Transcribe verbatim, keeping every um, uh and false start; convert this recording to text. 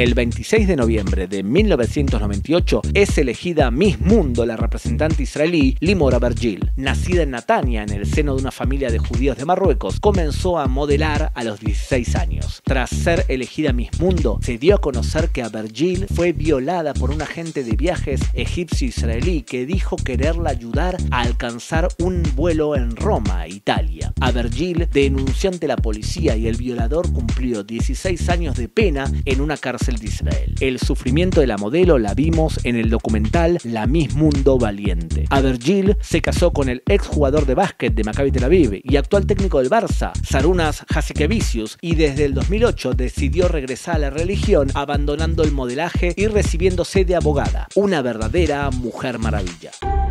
El veintiséis de noviembre de mil novecientos noventa y ocho es elegida Miss Mundo la representante israelí Limor Abergil. Nacida en Natania, en el seno de una familia de judíos de Marruecos, comenzó a modelar a los dieciséis años. Tras ser elegida Miss Mundo, se dio a conocer que Abergil fue violada por un agente de viajes egipcio-israelí que dijo quererla ayudar a alcanzar un vuelo en Roma, Italia. Abergil denunció ante la policía y el violador cumplió dieciséis años de pena en una cárcel de Israel. El sufrimiento de la modelo la vimos en el documental La Miss Mundo Valiente. Abergil se casó con el exjugador de básquet de Maccabi Tel Aviv y actual técnico del Barça, Sarunas Jasikevicius, y desde el dos mil ocho decidió regresar a la religión abandonando el modelaje y recibiéndose de abogada. Una verdadera mujer maravilla.